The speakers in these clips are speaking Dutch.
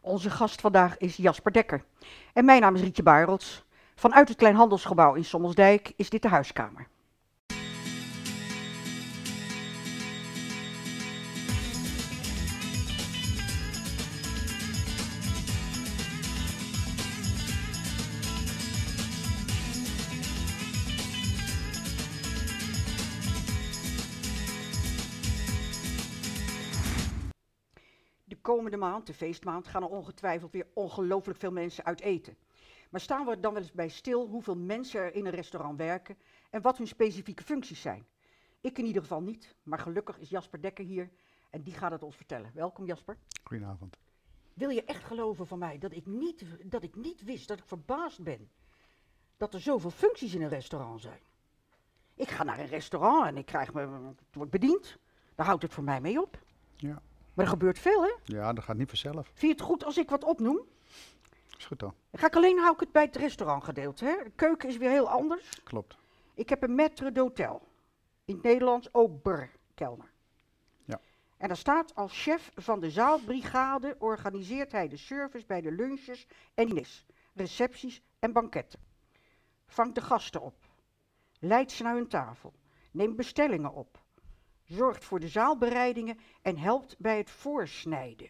Onze gast vandaag is Jasper Dekker. En mijn naam is Rietje Baerels. Vanuit het Kleinhandelsgebouw in Sommelsdijk is dit de huiskamer. De komende maand, de feestmaand, gaan er ongetwijfeld weer ongelooflijk veel mensen uit eten. Maar staan we dan wel eens bij stil hoeveel mensen er in een restaurant werken en wat hun specifieke functies zijn? Ik in ieder geval niet, maar gelukkig is Jasper Dekker hier en die gaat het ons vertellen. Welkom Jasper. Goedenavond. Wil je echt geloven van mij dat ik niet wist, dat ik verbaasd ben dat er zoveel functies in een restaurant zijn? Ik ga naar een restaurant en ik word bediend. Daar houdt het voor mij mee op. Ja. Maar er gebeurt veel, hè? Ja, dat gaat niet vanzelf. Vind je het goed als ik wat opnoem? Is goed dan. Hou ik het bij het restaurantgedeelte, hè? De keuken is weer heel anders. Klopt. Ik heb een maître d'hôtel. In het Nederlands oberkelner. Ja. En daar staat als chef van de zaalbrigade organiseert hij de service bij de lunches en diners, recepties en banketten. Vangt de gasten op. Leidt ze naar hun tafel. Neemt bestellingen op. Zorgt voor de zaalbereidingen en helpt bij het voorsnijden.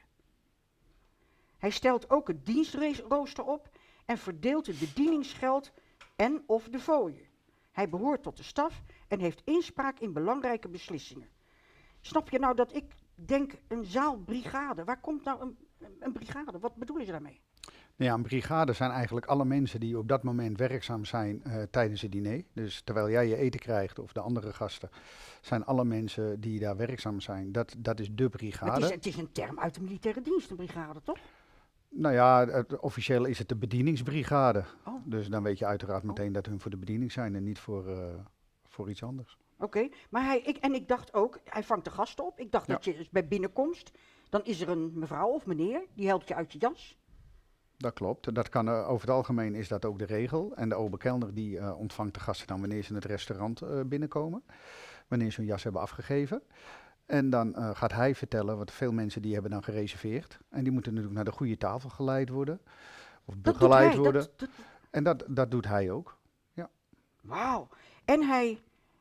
Hij stelt ook het dienstrooster op en verdeelt het bedieningsgeld en of de fooien. Hij behoort tot de staf en heeft inspraak in belangrijke beslissingen. Snap je nou dat ik denk een zaalbrigade? Waar komt nou een brigade? Wat bedoelen ze daarmee? Nou ja, een brigade zijn eigenlijk alle mensen die op dat moment werkzaam zijn tijdens het diner. Dus terwijl jij je eten krijgt of de andere gasten, zijn alle mensen die daar werkzaam zijn. Dat is de brigade. Het is een term uit de militaire dienst, een brigade, toch? Nou ja, officieel is het de bedieningsbrigade. Oh. Dus dan weet je uiteraard meteen dat hun voor de bediening zijn en niet voor iets anders. Oké, maar ik dacht ook, hij vangt de gasten op. Ik dacht dat je dus bij binnenkomst, dan is er een mevrouw of meneer, die helpt je uit je jas. Dat klopt. Dat kan, over het algemeen is dat ook de regel. En de oberkelner die ontvangt de gasten dan wanneer ze in het restaurant binnenkomen. Wanneer ze hun jas hebben afgegeven. En dan gaat hij vertellen, want veel mensen die hebben dan gereserveerd. En die moeten natuurlijk naar de goede tafel geleid worden. Of begeleid worden. En dat doet hij ook. Ja. Wauw. En hij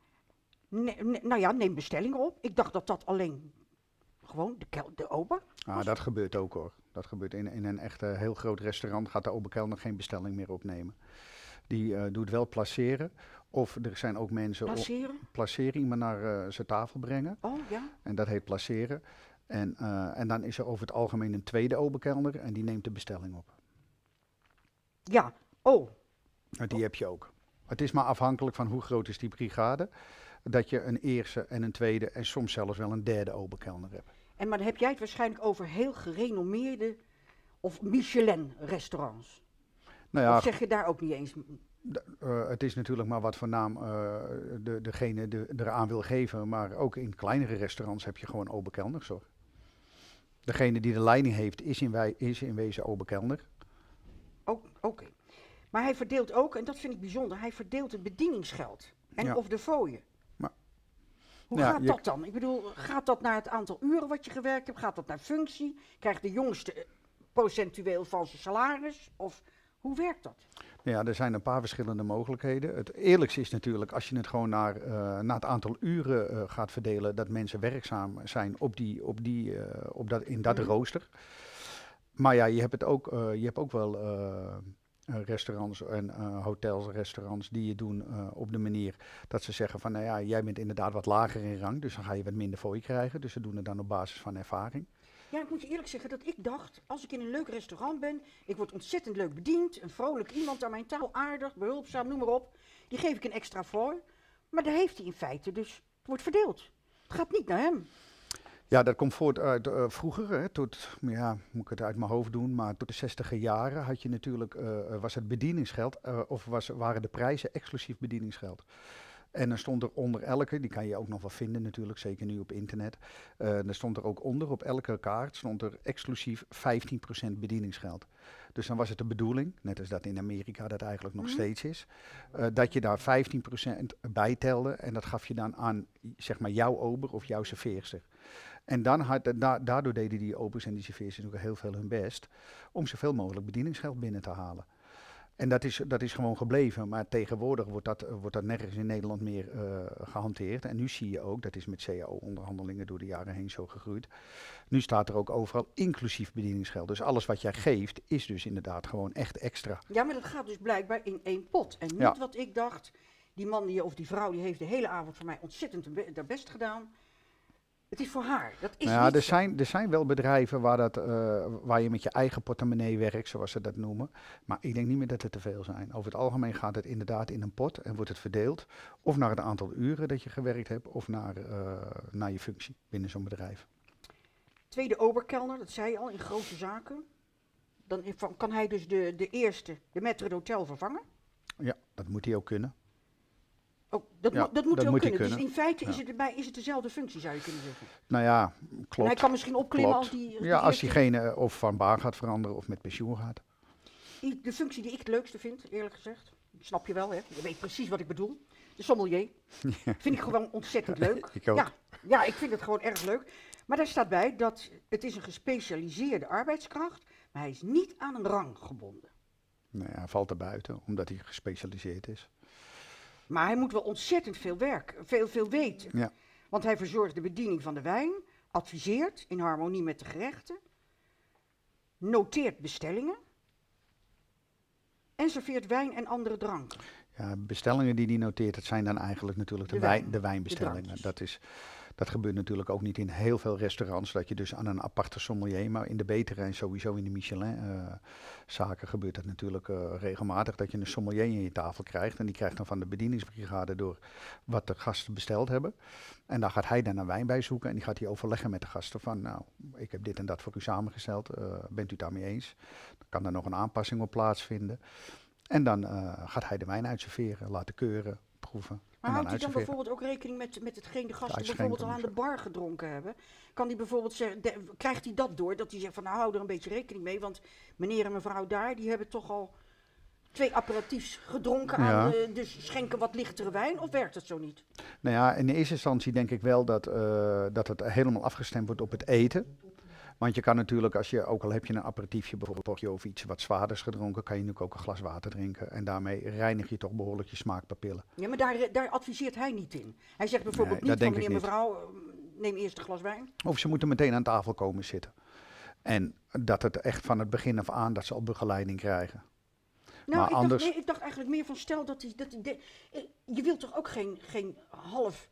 neemt bestellingen op. Ik dacht dat alleen gewoon de ober was. Dat gebeurt ook hoor. Dat gebeurt in een echt heel groot restaurant. Gaat de oberkelner geen bestelling meer opnemen. Die doet wel placeren. Of er zijn ook mensen... Placeren, iemand naar zijn tafel brengen. Oh ja. En dat heet placeren. En dan is er over het algemeen een tweede oberkelner en die neemt de bestelling op. Ja, oh. Die heb je ook. Het is maar afhankelijk van hoe groot is die brigade. Dat je een eerste en een tweede en soms zelfs wel een derde oberkelner hebt. Maar dan heb jij het waarschijnlijk over heel gerenommeerde of Michelin-restaurants. Nou ja, of zeg je daar ook niet eens? Het is natuurlijk maar wat voor naam degene eraan wil geven. Maar ook in kleinere restaurants heb je gewoon oberkelners hoor. Degene die de leiding heeft is in wezen oberkelner. Oké. Maar hij verdeelt ook, en dat vind ik bijzonder, hij verdeelt het bedieningsgeld. En of de fooien. Hoe gaat dat dan? Ik bedoel, gaat dat naar het aantal uren wat je gewerkt hebt? Gaat dat naar functie? Krijgt de jongste procentueel van zijn salaris? Of hoe werkt dat? Ja, er zijn een paar verschillende mogelijkheden. Het eerlijkste is natuurlijk als je het gewoon naar het aantal uren gaat verdelen, dat mensen werkzaam zijn in dat rooster. Maar ja, je hebt ook wel restaurants en hotels, restaurants die je doen op de manier dat ze zeggen van, nou ja, jij bent inderdaad wat lager in rang, dus dan ga je wat minder fooi krijgen. Dus ze doen het dan op basis van ervaring. Ja, ik moet je eerlijk zeggen dat ik dacht, als ik in een leuk restaurant ben, ik word ontzettend leuk bediend, een vrolijk iemand aan mijn tafel, aardig, behulpzaam, noem maar op, die geef ik een extra fooi, maar daar heeft hij in feite, dus het wordt verdeeld. Het gaat niet naar hem. Ja, dat komt voort uit vroeger, hè, moet ik het uit mijn hoofd doen, maar tot de 60e jaren had je natuurlijk, was het bedieningsgeld, waren de prijzen exclusief bedieningsgeld. En dan stond er onder elke, die kan je ook nog wel vinden natuurlijk, zeker nu op internet. Er stond er ook onder, op elke kaart stond er exclusief 15% bedieningsgeld. Dus dan was het de bedoeling, net als dat in Amerika dat eigenlijk nog steeds is, dat je daar 15% bij telde en dat gaf je dan aan zeg maar jouw ober of jouw serveerster. En daardoor deden die Opus en die serveers ook heel veel hun best om zoveel mogelijk bedieningsgeld binnen te halen. En dat is gewoon gebleven, maar tegenwoordig wordt dat nergens in Nederland meer gehanteerd. En nu zie je ook, dat is met CAO-onderhandelingen door de jaren heen zo gegroeid. Nu staat er ook overal inclusief bedieningsgeld. Dus alles wat jij geeft is dus inderdaad gewoon echt extra. Ja, maar dat gaat dus blijkbaar in één pot. En niet wat ik dacht, die man of die vrouw die heeft de hele avond voor mij ontzettend haar best gedaan. Het is voor haar. Dat is niet er zijn wel bedrijven waar je met je eigen portemonnee werkt, zoals ze dat noemen. Maar ik denk niet meer dat het te veel zijn. Over het algemeen gaat het inderdaad in een pot en wordt het verdeeld. Of naar het aantal uren dat je gewerkt hebt, of naar je functie binnen zo'n bedrijf. Tweede oberkelner, dat zei je al, in grote zaken. Dan kan hij dus de eerste, de maître d'hôtel vervangen. Ja, dat moet hij ook kunnen. Oh, dat moet hij ook kunnen. Dus in feite is het dezelfde functie, zou je kunnen zeggen. Nou ja, klopt. En hij kan misschien opklimmen als die... als diegene of van baan gaat veranderen of met pensioen gaat. De functie die ik het leukste vind, eerlijk gezegd. Snap je wel, hè? Je weet precies wat ik bedoel. De sommelier. Ja. Vind ik gewoon ontzettend leuk. Ik ook. Ja, ik vind het gewoon erg leuk. Maar daar staat bij dat het is een gespecialiseerde arbeidskracht, maar hij is niet aan een rang gebonden. Nee, hij valt er buiten, omdat hij gespecialiseerd is. Maar hij moet wel ontzettend veel veel weten. Ja. Want hij verzorgt de bediening van de wijn, adviseert in harmonie met de gerechten, noteert bestellingen en serveert wijn en andere dranken. Ja, bestellingen die hij noteert, dat zijn dan eigenlijk natuurlijk de wijnbestellingen. Dat gebeurt natuurlijk ook niet in heel veel restaurants, dat je dus aan een aparte sommelier, maar in de betere en sowieso in de Michelin-zaken gebeurt het natuurlijk regelmatig, dat je een sommelier in je tafel krijgt en die krijgt dan van de bedieningsbrigade door wat de gasten besteld hebben. En daar gaat hij dan een wijn bij zoeken en die gaat hij overleggen met de gasten van, nou, ik heb dit en dat voor u samengesteld, bent u het daarmee eens? Dan kan er nog een aanpassing op plaatsvinden. En dan gaat hij de wijn uitserveren, laten keuren, proeven. Maar houdt hij dan bijvoorbeeld ook rekening met hetgeen de gasten bijvoorbeeld al aan de bar gedronken hebben? Kan hij bijvoorbeeld zeggen, krijgt hij dat door, dat hij zegt van nou hou er een beetje rekening mee, want meneer en mevrouw daar, die hebben toch al 2 aperitiefs gedronken, dus schenken wat lichtere wijn, of werkt het zo niet? Nou ja, in eerste instantie denk ik wel dat het helemaal afgestemd wordt op het eten. Want je kan natuurlijk, ook al heb je een aperitiefje bijvoorbeeld of iets wat zwaarders gedronken, kan je natuurlijk ook een glas water drinken. En daarmee reinig je toch behoorlijk je smaakpapillen. Ja, maar daar adviseert hij niet in. Hij zegt bijvoorbeeld niet van meneer, mevrouw, neem eerst een glas wijn. Of ze moeten meteen aan tafel komen zitten. En dat het echt van het begin af aan, dat ze al begeleiding krijgen. Nou, maar ik dacht eigenlijk meer van stel dat je wilt toch ook geen half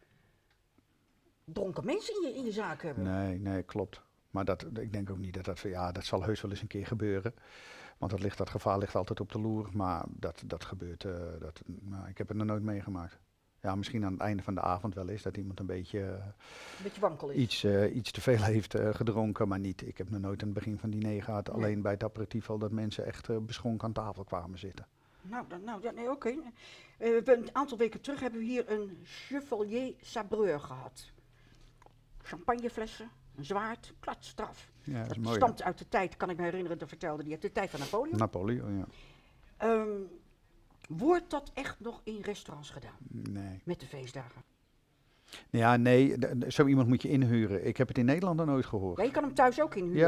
dronken mensen in je zaak hebben? Nee, klopt. Maar ik denk ook niet dat zal heus wel eens een keer gebeuren. Want dat gevaar ligt altijd op de loer. Maar dat gebeurt, ik heb het nog nooit meegemaakt. Ja, misschien aan het einde van de avond wel eens dat iemand een beetje wankel is. Iets te veel heeft gedronken, maar niet. Ik heb nog nooit aan het begin van het diner gehad, alleen bij het aperitief al, dat mensen echt beschonken aan tafel kwamen zitten. Oké. Een aantal weken terug hebben we hier een Chevalier Sabreur gehad. Champagneflessen. Een zwaard, klatstraf. Ja, dat is het mooi, stamt uit de tijd, kan ik me herinneren, dat vertelde die uit de tijd van Napoleon. Napoleon, ja. Wordt dat echt nog in restaurants gedaan? Nee. Met de feestdagen? Ja, nee, zo iemand moet je inhuren. Ik heb het in Nederland nog nooit gehoord. Ja, je kan hem thuis ook inhuren.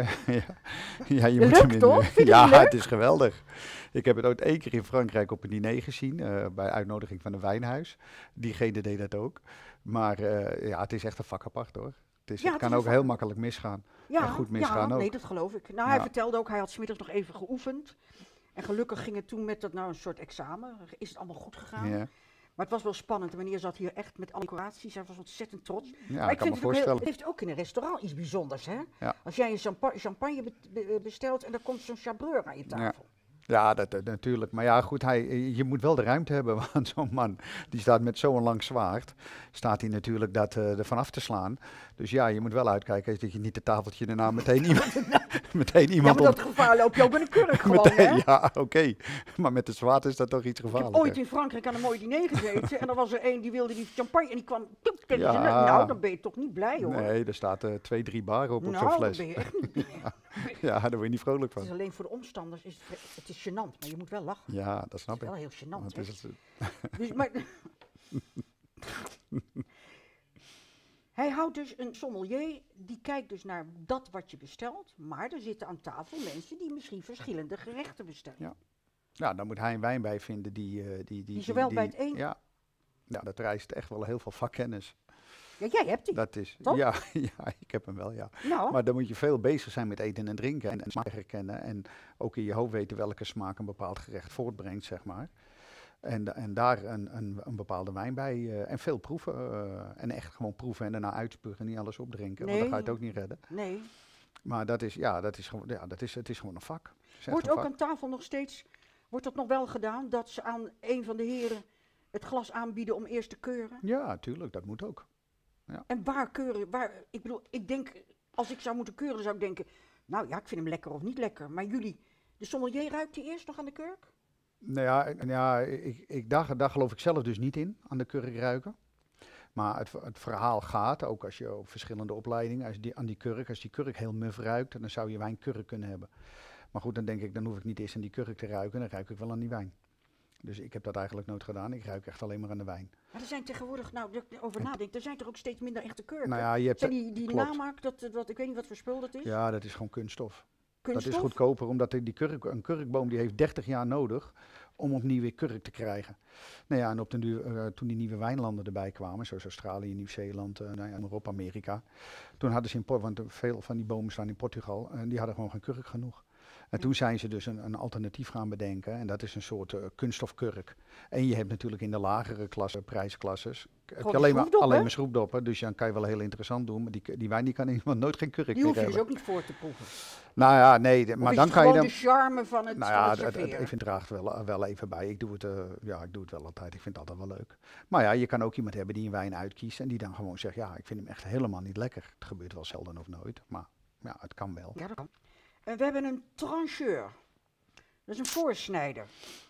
Ja, je moet leuk hem toch? Vind je ja, het leuk? Het is geweldig. Ik heb het ooit 1 keer in Frankrijk op een diner gezien, bij uitnodiging van een wijnhuis. Diegene deed dat ook. Maar het is echt een vak apart hoor. Het kan ook heel makkelijk misgaan. Ja, goed misgaan ook. Nee, dat geloof ik. Nou, hij vertelde ook, hij had 's middags nog even geoefend. En gelukkig ging het toen met een soort examen. Is het allemaal goed gegaan? Ja. Maar het was wel spannend. De meneer zat hier echt met decoraties. Hij was ontzettend trots. Ja, maar ik kan me voorstellen. Het heeft ook in een restaurant iets bijzonders, hè? Ja. Als jij een champagne bestelt en er komt zo'n chabreur aan je tafel. Ja, dat natuurlijk. Maar ja, goed, je moet wel de ruimte hebben, want zo'n man die staat met zo'n lang zwaard, staat hij natuurlijk er vanaf te slaan. Dus ja, je moet wel uitkijken dat je niet het tafeltje daarna meteen iemand... Ja, maar dat gevaar loop je ook met een kurk gewoon, hè? Ja, oké. Maar met het zwaard is dat toch iets gevaarlijker. Ik heb ooit in Frankrijk aan een mooi diner gezeten en er was er een die wilde die champagne en die kwam... Nou, dan ben je toch niet blij, hoor. Nee, er staat 2-3 bar op zo'n fles. Dan ben je echt niet... Ja, daar word je niet vrolijk van. Het is alleen voor de omstanders, het is gênant, maar je moet wel lachen. Ja, dat snap ik. Het is wel heel gênant, is het... Dus, maar... Hij houdt dus een sommelier, die kijkt dus naar dat wat je bestelt. Maar er zitten aan tafel mensen die misschien verschillende gerechten bestellen. Ja. Ja, dan moet hij een wijn bij vinden Die zowel bij het een... Ja, ja, dat vereist echt wel heel veel vakkennis. Ja, jij hebt die, Dat is, toch? ja, ja, ik heb hem wel, ja. Nou, Maar dan moet je veel bezig zijn met eten en drinken en smaak herkennen. En ook in je hoofd weten welke smaak een bepaald gerecht voortbrengt, zeg maar. En daar een bepaalde wijn bij. En veel proeven. En echt gewoon proeven en daarna uitspugen en niet alles opdrinken. Want dan ga je het ook niet redden. nee. Maar dat is, ja, dat is gewoon, ja, het is gewoon een vak. Het is echt Wordt een ook vak. aan tafel nog steeds, wordt dat nog wel gedaan, dat ze aan een van de heren het glas aanbieden om eerst te keuren? Ja, tuurlijk, dat moet ook. En waar keuren, ik bedoel, ik denk, als ik zou moeten keuren, dan zou ik denken, nou ja, ik vind hem lekker of niet lekker. Maar jullie, de sommelier ruikt die eerst nog aan de kurk? Nou ja, daar geloof ik zelf dus niet in, aan de kurk ruiken. Maar het verhaal gaat, ook als je op verschillende opleidingen, als die kurk heel muf ruikt, dan zou je wijn kurk kunnen hebben. Maar goed, dan denk ik, dan hoef ik niet eerst aan die kurk te ruiken, dan ruik ik wel aan die wijn. Dus ik heb dat eigenlijk nooit gedaan, ik ruik echt alleen maar aan de wijn. Maar er zijn tegenwoordig, nou, dat ik over nadenk, er zijn toch ook steeds minder echte kurken? Nou ja, je hebt, Zijn die klopt. namaak, ik weet niet wat voor spul dat is? Ja, dat is gewoon kunststof. Kunststof? Dat is goedkoper, omdat een kurkboom die heeft 30 jaar nodig om opnieuw weer kurk te krijgen. Nou ja, en op den duur, toen die nieuwe wijnlanden erbij kwamen, zoals Australië, Nieuw-Zeeland, nou ja, Europa, Amerika. Toen hadden ze want veel van die bomen staan in Portugal, en die hadden gewoon geen kurk genoeg. En toen zijn ze dus een alternatief gaan bedenken en dat is een soort kunststofkurk. En je hebt natuurlijk in de lagere prijsklasses, heb je alleen maar schroefdoppen, dus dan kan je wel heel interessant doen, maar die wijn die kan iemand nooit geen kurk Die meer hoef je hebben. dus ook niet voor te proeven. Nou ja, nee, maar Of dan is het kan je gewoon dan... de charme van het, Nou van ja, het serveren? even draagt wel even bij. Ik doe het wel altijd. Ik vind het altijd wel leuk. Maar ja, je kan ook iemand hebben die een wijn uitkiest en die dan gewoon zegt, ja, ik vind hem echt helemaal niet lekker. Het gebeurt wel zelden of nooit, maar ja, het kan wel. Ja, dat kan. We hebben een trancheur. Dat is een voorsnijder.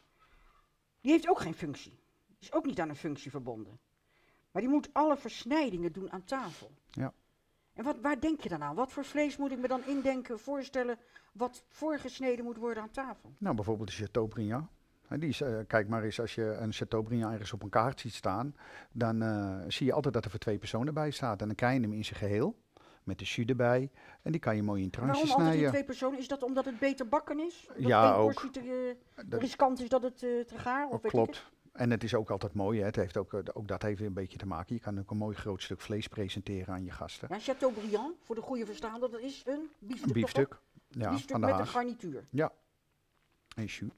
Die heeft ook geen functie. Die is ook niet aan een functie verbonden. Maar die moet alle versnijdingen doen aan tafel. Ja. En waar denk je dan aan? Wat voor vlees moet ik me dan indenken, voorstellen, wat voorgesneden moet worden aan tafel? Nou, bijvoorbeeld de Chateaubriand. Kijk maar eens, als je een Chateaubriand ergens op een kaart ziet staan, dan zie je altijd dat er voor 2 personen bij staat. En dan krijg je hem in zijn geheel, met de jus erbij. En die kan je mooi in tranches Waarom altijd snijden. in 2 personen? Is dat omdat het beter bakken is? Dat Ja, één ook. portie te Dat- riskant is dat het te gaar? Of weet ik Klopt. En het is ook altijd mooi, hè. Het heeft ook dat heeft weer een beetje te maken. Je kan ook een mooi groot stuk vlees presenteren aan je gasten. het? Ja, Chateaubriand, voor de goede verstaander, dat is een biefstuk. Een biefstuk. Ja, Biefstuk van de met een haas. garnituur. Ja. En jus.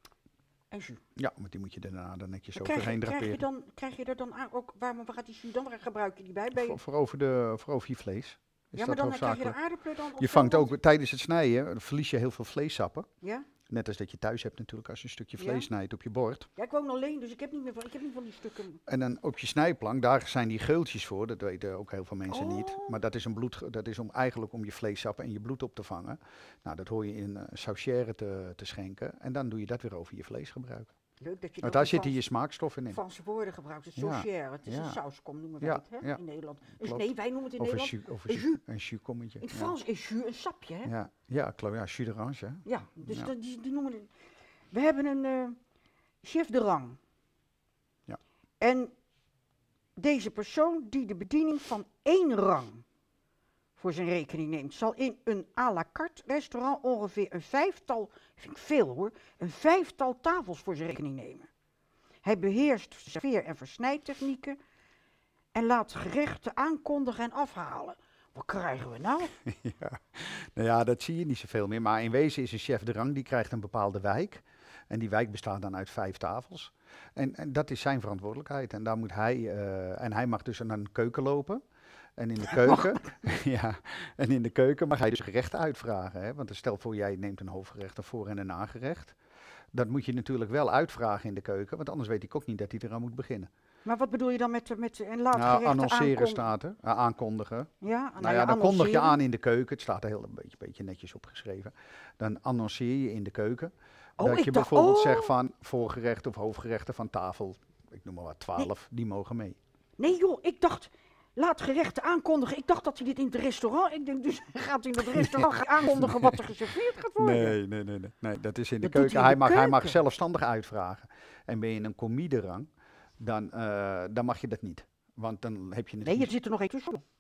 En jus. Ja, want die moet je daarna dan netjes Maar overheen draperen. krijg je er dan ook, waar gaat die jus dan? Waar gebruik je die bij? Voor over je vlees. Is Ja, maar dat dan krijg je hoofdzakelijk. er aardappelen dan? Je vangt ook tijdens het snijden, verlies je heel veel vleessappen. Ja? Net als dat je thuis hebt natuurlijk als je een stukje Ja. vlees snijdt op je bord. Ja, ik woon alleen, dus ik heb niet van die stukken. En dan op je snijplank, daar zijn die geultjes voor. Dat weten ook heel veel mensen niet. Oh. Maar dat is, dat is eigenlijk om je vleessappen en je bloed op te vangen. Nou, dat hoor je in saucière te schenken. En dan doe je dat weer over je vlees gebruiken. Leuk dat je Want daar zitten je smaakstoffen in. Franse woorden gebruikt. Het Ja. saucière. Het is Ja. een sauskom, noemen wij Ja, het hè, ja. in Nederland. Dus Klopt. nee, wij noemen het in Of een Nederland jus, een juskommetje. in het Frans is jus een sapje, hè? Ja, klopt. Ja, jus d'orange, hè. Ja, dus Ja. die noemen het. We hebben een chef de rang. Ja. En deze persoon die de bediening van 1 rang voor zijn rekening neemt, zal in een à la carte restaurant ongeveer een 5-tal, vind ik veel hoor, een 5-tal tafels voor zijn rekening nemen. Hij beheerst serveer- en versnijdtechnieken en laat gerechten aankondigen en afhalen. Wat krijgen we nou? Ja. Nou ja, dat zie je niet zoveel meer. Maar in wezen is een chef de rang, die krijgt een bepaalde wijk. En die wijk bestaat dan uit 5 tafels. En dat is zijn verantwoordelijkheid. En daar moet hij mag dus naar een keuken lopen. En in de keuken, ja, en in de keuken mag hij dus gerechten uitvragen. Hè? Want stel voor, jij neemt een hoofdgerecht, een voor- en een nagerecht. Dat moet je natuurlijk wel uitvragen in de keuken, want anders weet die kok niet dat hij eraan moet beginnen. Maar wat bedoel je dan met en laat Nou, gerechten annonceren staat er, aankondigen. Ja, Nou ja, dan kondig je annonceren. aan in de keuken. Het staat er een beetje netjes opgeschreven. Dan annonceer je in de keuken. Oh, dat ik je dacht- bijvoorbeeld oh. zegt van voorgerechten of hoofdgerechten van tafel, ik noem maar wat, 12, die mogen mee. Nee joh, ik dacht, laat gerechten aankondigen. Ik dacht dat hij dit in het restaurant, ik denk dus hij gaat in dat restaurant aankondigen wat er geserveerd gaat worden. Nee, dat is in de Dat doet keuken. hij in de Hij mag keuken. zelfstandig uitvragen. En ben je in een comedierang, dan mag je dat niet. Want dan heb je Nee, natuurlijk... er zit er nog één tussen.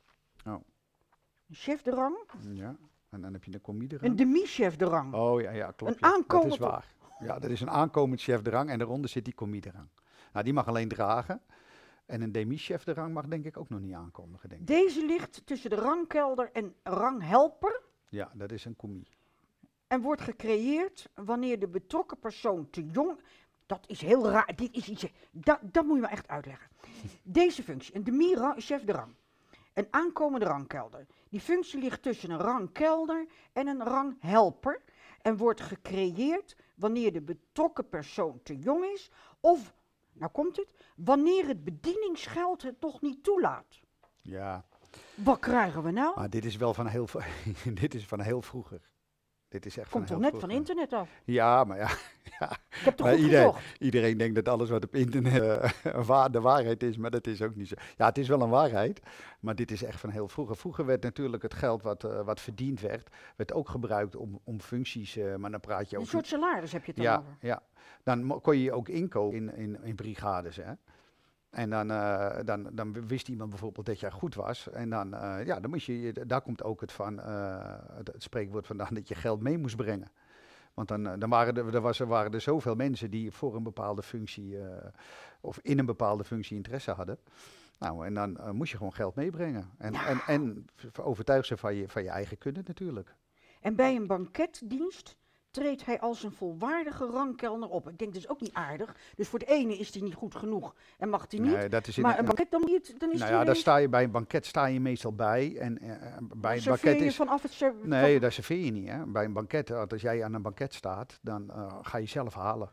Oh. Een chef de rang. Ja, en dan heb je de commis de Een rang. demi-chef de rang. Oh ja, klopt. Een Ja. Dat aankomend- is waar. Ja, dat is een aankomend chef de rang en daaronder zit die commis de rang. Nou, die mag alleen dragen. En een demi-chef de rang mag denk ik ook nog niet aankondigen, denk ik. Deze ligt tussen de rangkelder en ranghelper Ja, dat is een commis. en wordt gecreëerd wanneer de betrokken persoon te jong... Dat is heel raar. Dit is iets... Dat moet je me echt uitleggen. Deze functie, een demi-chef de rang. Een aankomende rangkelder. Die functie ligt tussen een rangkelder en een ranghelper en wordt gecreëerd wanneer de betrokken persoon te jong is of, nou komt het, wanneer het bedieningsgeld het nog niet toelaat. Ja, Wat krijgen we nou? maar dit is wel van heel, dit is van heel vroeger. Dit is echt Komt van toch heel net van vroeger. internet af? Ja, maar ja, Ik heb toch maar goed gezocht? iedereen denkt dat alles wat op internet de waarheid is, maar dat is ook niet zo. Ja, het is wel een waarheid, maar dit is echt van heel vroeger. Vroeger werd natuurlijk het geld wat verdiend werd ook gebruikt om functies, maar dan praat je Een ook... soort salaris heb je het dan Ja, over. ja. Dan kon je ook inkopen in brigades, hè. En dan wist iemand bijvoorbeeld dat jij goed was. En dan moest daar komt ook het spreekwoord vandaan dat je geld mee moest brengen. Want dan waren er zoveel mensen die voor een bepaalde functie of in een bepaalde functie interesse hadden. Nou, en dan moest je gewoon geld meebrengen. En overtuig ze van je eigen kunde natuurlijk. En bij een banketdienst treedt hij als een volwaardige rangkelner op. Ik denk, dat is ook niet aardig. Dus voor de ene is hij niet goed genoeg en mag hij niet. Nee, dat is Maar een banket, dan, dan is nou hij ja, daar sta je bij een banket sta je meestal bij. En bij een banket je is... vanaf het Nee, daar serveer je niet. Hè. Bij een banket, als jij aan een banket staat, dan ga je zelf halen.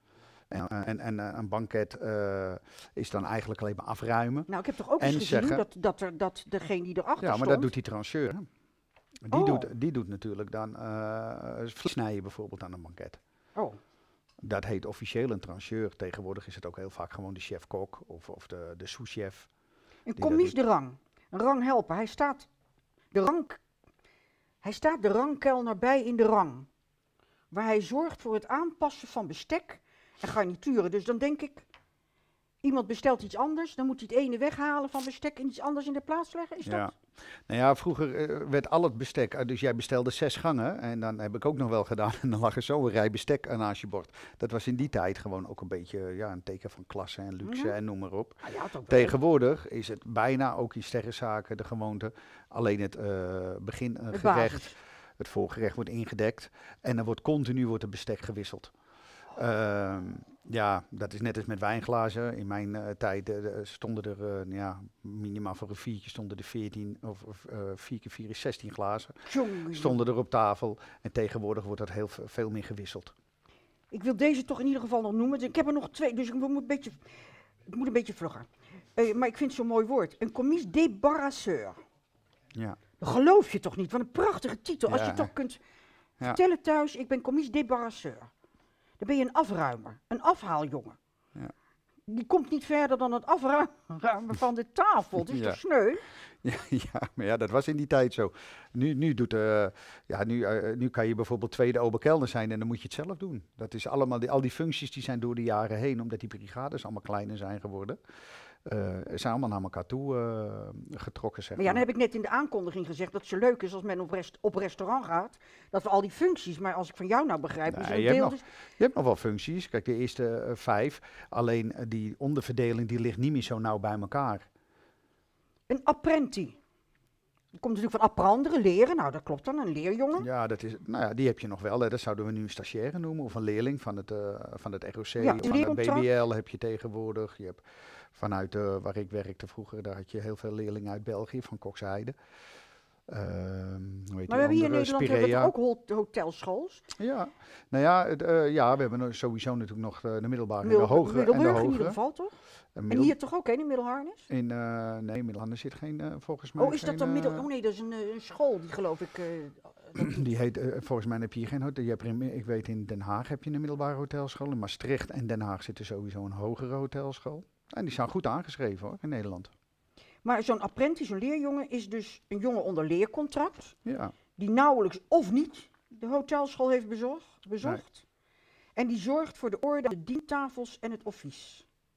En een banket is dan eigenlijk alleen maar afruimen. Nou, ik heb toch ook En eens gezien zeggen- dat degene die erachter Ja, maar stond... dat doet die trancheur. Hè. Oh. Die doet natuurlijk dan vlees snijden bijvoorbeeld aan een banket. Oh, Dat heet officieel een trancheur. Tegenwoordig is het ook heel vaak gewoon de chef-kok of de sous-chef. een dat commies doet. de rang. Een ranghelper. Hij staat de rangkelner bij in de rang. Waar hij zorgt voor het aanpassen van bestek en garnituren. Dus dan denk ik, iemand bestelt iets anders, dan moet hij het ene weghalen van bestek en iets anders in de plaats leggen. Is Ja. dat? Nou ja, vroeger werd al het bestek, dus jij bestelde 6 gangen en dan heb ik ook nog wel gedaan en dan lag er zo een rij bestek naast je bord. Dat was in die tijd gewoon ook een beetje een teken van klasse en luxe Ja. en noem maar op. Ah, ja, het ook wel. Tegenwoordig is het bijna ook in sterrenzaken de gewoonte, alleen het De begingerecht, basis. het voorgerecht wordt ingedekt en er wordt continu het bestek gewisseld. Ja, dat is net als met wijnglazen. In mijn tijd stonden er minimaal voor een 4 stonden er 14 of 4 keer 4 is 16 glazen. Jongen. Stonden er op tafel en tegenwoordig wordt dat veel meer gewisseld. Ik wil deze toch in ieder geval nog noemen. Ik heb er nog 2, dus ik moet een beetje vlugger. Maar ik vind het zo'n mooi woord. Een commis débarrasseur. Ja. Dat geloof je toch niet? Wat een prachtige titel. Als Ja. je toch kunt Ja. vertellen thuis, ik ben commis débarrasseur. Dan ben je een afruimer, een afhaaljongen. Ja. Die komt niet verder dan het afruimen van de tafel. Het is Ja. toch sneu? Ja, maar ja, dat was in die tijd zo. Nu kan je bijvoorbeeld tweede oberkelner zijn en dan moet je het zelf doen. Dat is allemaal, al die functies die zijn door de jaren heen, omdat die brigades allemaal kleiner zijn geworden, zijn allemaal naar elkaar toe getrokken, zeg Maar ja, dan heb ik net in de aankondiging gezegd dat het zo leuk is als men op restaurant gaat. Dat we al die functies, maar als ik van jou nou begrijp, is er Nee, een je hebt deel... nog- Je hebt nog wel functies. Kijk, de eerste 5, alleen die onderverdeling die ligt niet meer zo nauw bij elkaar. Een apprenti. Dat komt natuurlijk van apprenderen, leren. Nou, dat klopt dan, een leerjongen. Ja, die heb je nog wel. Hè. Dat zouden we nu een stagiaire noemen of een leerling van het ROC. Ja, van het leercontract. BBL heb je tegenwoordig. Je hebt vanuit waar ik werkte vroeger, daar had je heel veel leerlingen uit België, van Koksheide. Hoe heet Maar die we hebben hier in andere? Nederland hebben we Spirea. toch ook hotelschool. Ja, nou ja, we hebben sowieso natuurlijk nog de middelbare en de Middelburg hogere. En de in ieder hogere. geval, toch? En En middel- hier toch ook, hè, in Middelharnis? nee, Middelharnis zit geen, volgens mij Oh, is dat dan geen, Oh nee, dat is een school, die geloof ik... Die heet, volgens mij heb je hier geen hotel. Je hebt ik weet in Den Haag heb je een middelbare hotelschool. In Maastricht en Den Haag zit er sowieso een hogere hotelschool. En die zijn goed aangeschreven hoor, in Nederland. Maar zo'n apprenti, zo'n leerjongen, is dus een jongen onder leercontract, Ja, die nauwelijks of niet de hotelschool heeft bezocht. En die zorgt voor de orde aan de dientafels en het office.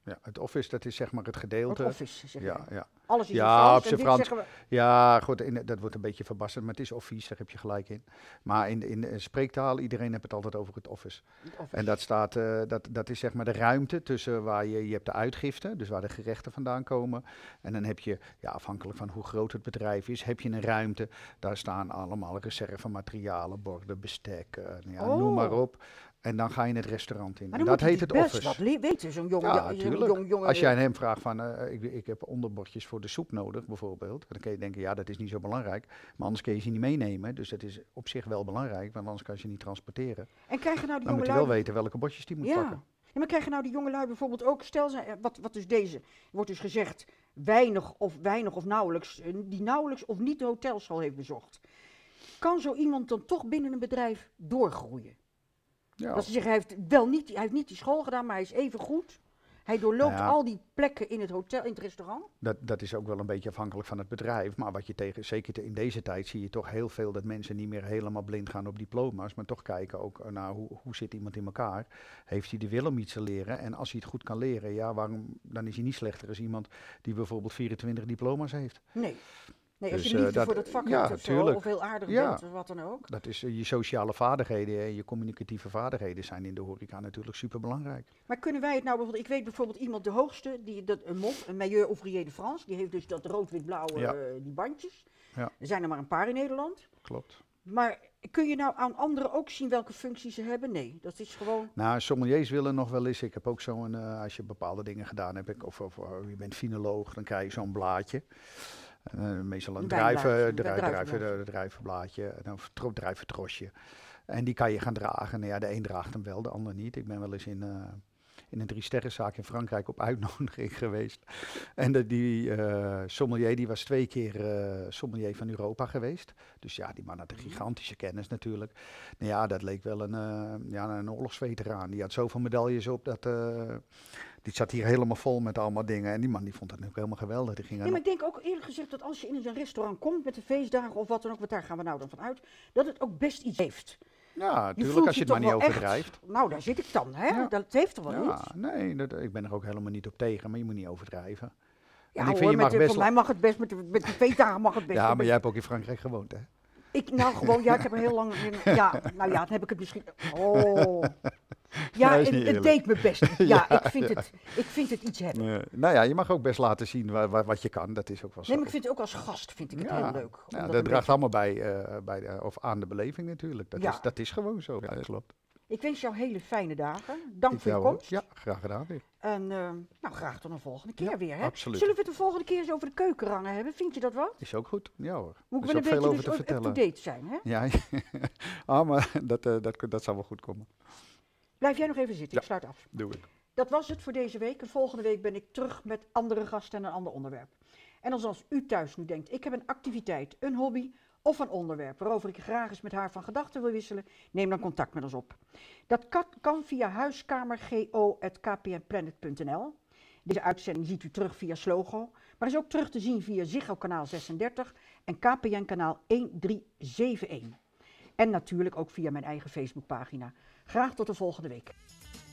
Ja, het office, dat is zeg maar het gedeelte. Het office, zeg Ja, je. ja. Alles is Ja, in Frans op en zijn dit Frans. zeggen we... Ja, goed, dat wordt een beetje verbasterd, maar het is office, daar heb je gelijk in. Maar in de spreektaal, iedereen heeft het altijd over het office. Het office. En dat staat, dat is zeg maar de ruimte tussen waar je hebt de uitgifte, dus waar de gerechten vandaan komen. En dan heb je, ja, afhankelijk van hoe groot het bedrijf is, heb je een ruimte. Daar staan allemaal reservematerialen, borden, bestek, noem maar op. En dan ga je het restaurant in. Maar En dan dat moet heet hij het best office. wat weten, zo'n jongen. Ja, zo'n tuurlijk. jongen- Als jij aan hem vraagt van, ik heb onderbordjes voor de soep nodig, bijvoorbeeld. Dan kun je denken, ja, dat is niet zo belangrijk. Maar anders kun je ze niet meenemen. Dus dat is op zich wel belangrijk, want anders kan je ze niet transporteren. En krijgen nou die Dan moet je jongelui... wel weten welke bordjes die moet Ja. pakken. Ja, maar krijgen nou die jongelui bijvoorbeeld ook... Stel, wat dus deze... wordt dus gezegd weinig of nauwelijks... die nauwelijks of niet de hotelschool heeft bezocht. Kan zo iemand dan toch binnen een bedrijf doorgroeien? Ja. Dat ze zeggen, hij heeft niet die school gedaan, maar hij is even goed. Hij doorloopt Nou ja. al die plekken in het hotel, in het restaurant. Dat is ook wel een beetje afhankelijk van het bedrijf. Maar wat je zeker in deze tijd zie je toch heel veel dat mensen niet meer helemaal blind gaan op diploma's. Maar toch kijken ook naar hoe zit iemand in elkaar. Heeft hij de wil om iets te leren? En als hij het goed kan leren, ja, dan is hij niet slechter als iemand die bijvoorbeeld 24 diploma's heeft. Nee. Nee, als Dus, je liefde dat- voor dat vak ja, hebt of zo, tuurlijk. of heel aardig Ja. bent, of wat dan ook. Dat is je sociale vaardigheden en je communicatieve vaardigheden zijn in de horeca natuurlijk super belangrijk. Maar kunnen wij het nou bijvoorbeeld, ik weet bijvoorbeeld iemand de hoogste, een Maillot Ouvrier de France, die heeft dus dat rood-wit-blauwe, Ja. Die bandjes. Ja. Er zijn er maar een paar in Nederland. Klopt. Maar kun je nou aan anderen ook zien welke functie ze hebben? Nee, dat is gewoon... Nou, sommeliers willen nog wel eens. Ik heb ook zo'n, als je bepaalde dingen gedaan hebt, of je bent finoloog, dan krijg je zo'n blaadje. Meestal een Een wijnblaadje, druivenblaadje, of druiventrosje. En die kan je gaan dragen. Nou ja, de een draagt hem wel, de ander niet. Ik ben wel eens in een 3-sterrenzaak in Frankrijk op uitnodiging geweest. En die sommelier, die was 2 keer sommelier van Europa geweest. Dus ja, die man had een gigantische kennis natuurlijk. Nou ja, dat leek wel een oorlogsveteraan. Die had zoveel medailles op dat... die zat hier helemaal vol met allemaal dingen. En die man die vond het natuurlijk helemaal geweldig. Die ging Nee, maar ik denk ook eerlijk gezegd dat als je in een restaurant komt met de feestdagen of wat dan ook, want daar gaan we nou dan van uit, dat het ook best iets heeft. Ja, Je natuurlijk, voelt als je het toch maar niet wel echt, overdrijft. nou, daar zit ik dan, hè? Ja. Dat heeft toch wel Ja, iets? nee, ik ben er ook helemaal niet op tegen, maar je moet niet overdrijven. Ja, en ik vind hoor, je mag best voor mij mag het best, met de feestdagen mag het best. Ja, maar jij hebt ook in Frankrijk gewoond, hè? Ik heb er heel lang ja, nou ja, dan heb ik het misschien... Oh. Ja, Nee, is niet het eerlijk. deed me best. Ja, Ja, ik vind het iets hebben. Nou ja, je mag ook best laten zien wat je kan. Dat is ook wel zo. Nee, maar ik vind het ook als gast vind ik het heel leuk. Ja, omdat dat een draagt beetje- allemaal bij of aan de beleving natuurlijk. Ja. Dat is gewoon zo. Ja, dat klopt. Ik wens jou hele fijne dagen. Dank Ik voor je jou ook. komst. Ja, graag gedaan weer. En nou, graag tot een volgende keer Ja, weer. Hè? absoluut. Zullen we het de volgende keer eens over de keukenrangen hebben? Vind je dat wat? Is ook goed. Ja hoor. Moet Er ik is wel een ook veel beetje over te dus vertellen. up-to-date zijn, hè? Ja, maar dat zal wel goed komen. Blijf jij nog even zitten, Ja. ik sluit af. Doe ik. Dat was het voor deze week. En volgende week ben ik terug met andere gasten en een ander onderwerp. En als u thuis nu denkt, ik heb een activiteit, een hobby of een onderwerp waarover ik graag eens met haar van gedachten wil wisselen, neem dan contact met ons op. Dat kan via huiskamergo@kpnplanet.nl. Deze uitzending ziet u terug via Slogo, maar is ook terug te zien via Ziggo kanaal 36 en KPN kanaal 1371. En natuurlijk ook via mijn eigen Facebookpagina. Graag tot de volgende week.